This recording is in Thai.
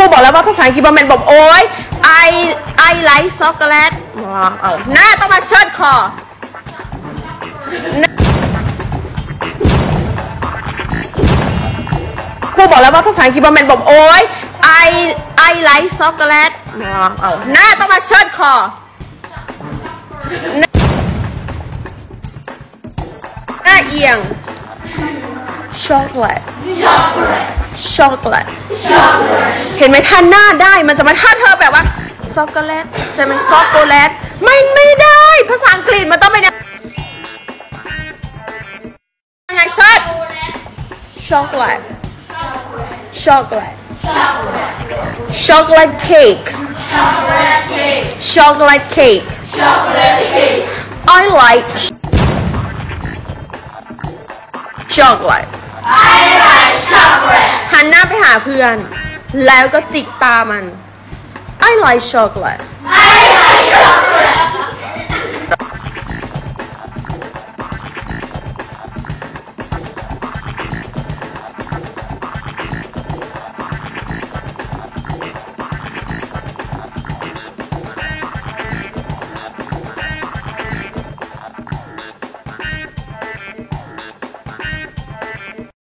รูบอกแล้วว่าภาษาอังกฤษมันบอกโอ๊ย I like chocolate เอาหน้าต้องมาเชิดคอครูบอกแล้วว่าภาษาอังกฤษมันบอกโอ๊ย I like chocolate เอาหน้าต้องมาเชิดคอหน้าเอียง chocolate เห็นไหมท่าหน้าได้มันจะมาท่าเธอแบบว่าช็อกโกแลตใช่ไหมช็อกโกแลตไม่ได้ภาษาอังกฤษมันต้องเป็นยังไงชัดช็อกโกแลตช็อกโกแลตเค้กช็อกโกแลตเค้ก I like chocolate หันหน้าไปหาเพื่อนแล้วก็จิกตามัน I like chocolate